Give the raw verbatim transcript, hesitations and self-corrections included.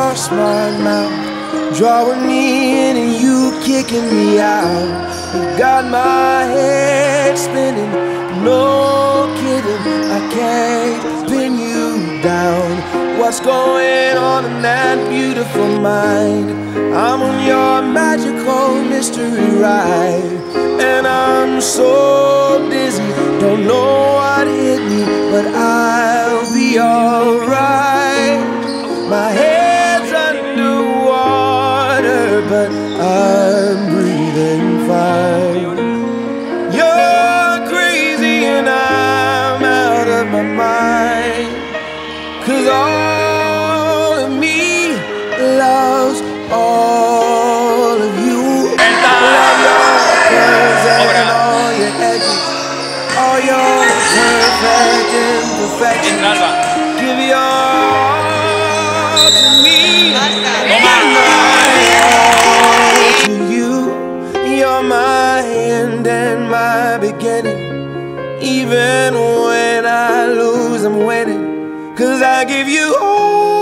across my mouth, drawing me in and you kicking me out. You got my head spinning, no kidding, I can't pin you down. What's going on in that beautiful mind? I'm on your magical mystery ride, and I'm so dizzy, don't know what hit me, but I'll be alright. My head's underwater, but I'm breathing fine. You're crazy and I'm out of my mind, 'cause all of me loves all of you. Love your curves and all your edges, all your perfect imperfections. Give your all to me, and my all to you. You're my end and my beginning. Even when I lose, I'm winning, 'cause I give you all